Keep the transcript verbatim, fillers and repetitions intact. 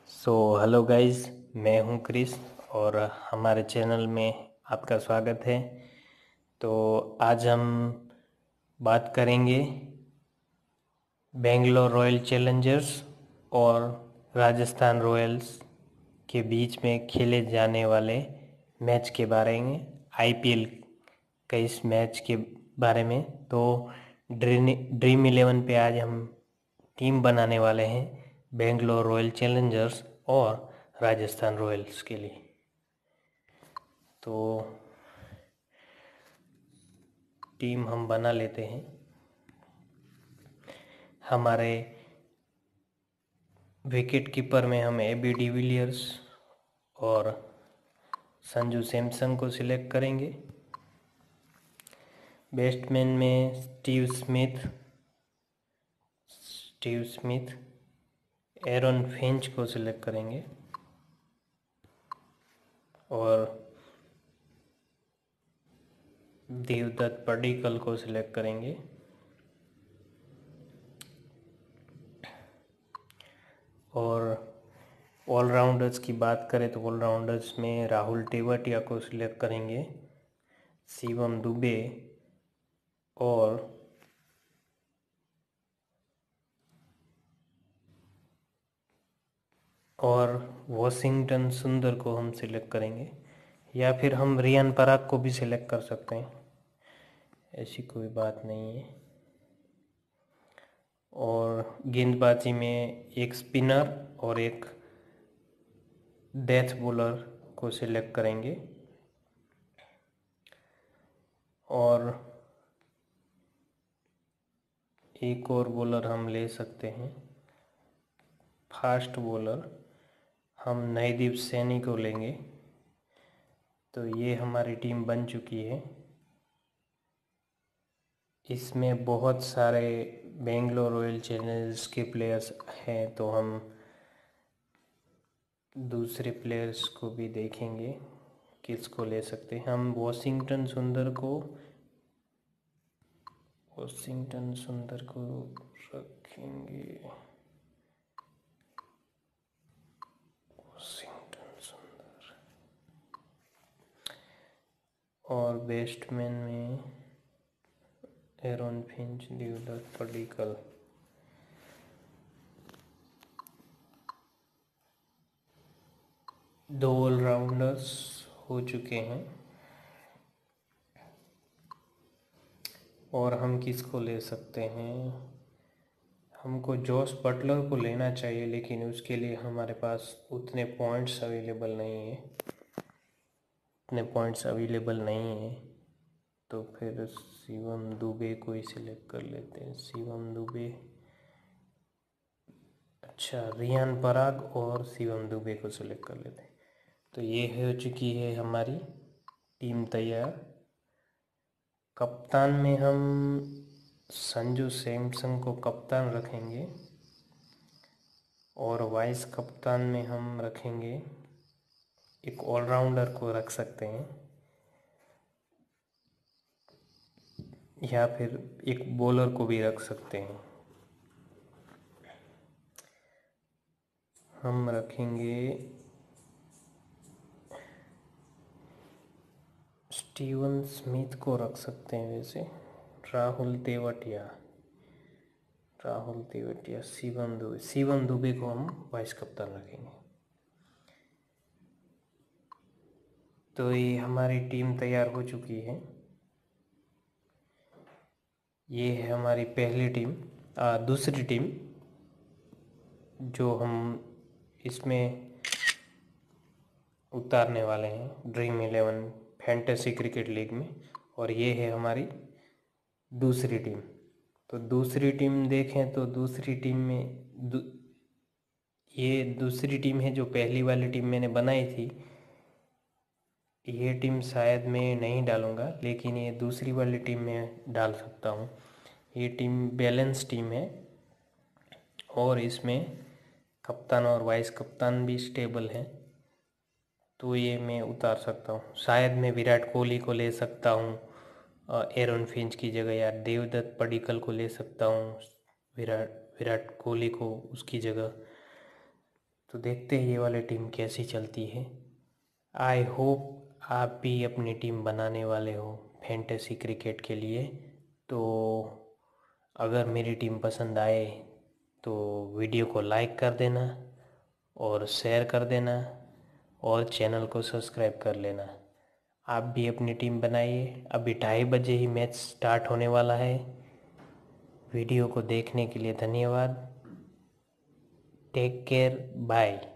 So hello guys, मैं हूं Chris और हमारे चैनल में आपका स्वागत है। तो आज हम बात करेंगे बेंगलोर रॉयल चैलेंजर्स और राजस्थान रॉयल्स के बीच में खेले जाने वाले मैच के बारे में, आईपीएल के इस मैच के बारे में। तो ड्रीम ड्रीम इलेवन पे आज हम टीम बनाने वाले हैं बेंगलोर रॉयल चैलेंजर्स और राजस्थान रॉयल्स के लिए। तो टीम हम बना लेते हैं। हमारे विकेट कीपर में हम ए बी डिविलियर्स और संजू सैमसन को सिलेक्ट करेंगे। बैट्समैन में Steve Smith Steve Smith Aaron Finch को सिलेक्ट करेंगे और देवदत्त पडिक्कल को सिलेक्ट करेंगे। और ऑलराउंडर्स की बात करें तो ऑलराउंडर्स में राहुल तेवतिया को सिलेक्ट करेंगे, शिवम दुबे और और वॉशिंगटन सुंदर को हम सिलेक्ट करेंगे, या फिर हम रियान पराग को भी सिलेक्ट कर सकते हैं, ऐसी कोई बात नहीं है। और गेंदबाजी में एक स्पिनर और एक डेथ बॉलर को सिलेक्ट करेंगे और एक और बॉलर हम ले सकते हैं, फास्ट बॉलर हम नवदीप सैनी को लेंगे। तो ये हमारी टीम बन चुकी है। इसमें बहुत सारे बेंगलोर रॉयल चैलेंजर्स के प्लेयर्स हैं, तो हम दूसरे प्लेयर्स को भी देखेंगे किसको ले सकते हैं। हम वॉशिंगटन सुंदर को वॉशिंगटन सुंदर को रखेंगे वॉशिंगटन सुंदर और बैट्समैन में एरन फिंच, देवदत्त पडिक्कल। दो ऑलराउंडर्स हो चुके हैं और हम किसको ले सकते हैं। हमको जॉस बटलर को लेना चाहिए, लेकिन उसके लिए हमारे पास उतने पॉइंट्स अवेलेबल नहीं है उतने पॉइंट्स अवेलेबल नहीं है तो फिर शिवम दुबे को ही सिलेक्ट कर लेते हैं। शिवम दुबे, अच्छा, रियान पराग और शिवम दुबे को सिलेक्ट कर लेते हैं। तो ये हो चुकी है हमारी टीम तैयार। कप्तान में हम संजू सैमसन को कप्तान रखेंगे और वाइस कप्तान में हम रखेंगे, एक ऑलराउंडर को रख सकते हैं या फिर एक बॉलर को भी रख सकते हैं। हम रखेंगे स्टीवन स्मिथ को रख सकते हैं, वैसे राहुल तेवतिया राहुल तेवतिया शिवम दुबे शिवम दुबे को हम वाइस कप्तान रखेंगे। तो ये हमारी टीम तैयार हो चुकी है। ये है हमारी पहली टीम। आ, दूसरी टीम जो हम इसमें उतारने वाले हैं Dream Eleven fantasy cricket league में, और ये है हमारी दूसरी टीम। तो दूसरी टीम देखें तो दूसरी टीम में दू, ये दूसरी टीम है जो पहली वाली टीम मैंने बनाई थी। ये टीम शायद मैं नहीं डालूँगा, लेकिन ये दूसरी वाली टीम में डाल सकता हूँ। ये टीम बैलेंस टीम है और इसमें कप्तान और वाइस कप्तान भी स्टेबल है, तो ये मैं उतार सकता हूँ। शायद मैं विराट कोहली को ले सकता हूँ एरन फिंच की जगह, या देवदत्त पडिक्कल को ले सकता हूँ विराट विराट कोहली को उसकी जगह। तो देखते हैं ये वाली टीम कैसी चलती है। आई होप आप भी अपनी टीम बनाने वाले हो फैंटेसी क्रिकेट के लिए। तो अगर मेरी टीम पसंद आए तो वीडियो को लाइक कर देना और शेयर कर देना और चैनल को सब्सक्राइब कर लेना। आप भी अपनी टीम बनाइए। अभी ढाई बजे ही मैच स्टार्ट होने वाला है। वीडियो को देखने के लिए धन्यवाद। Take care, bye.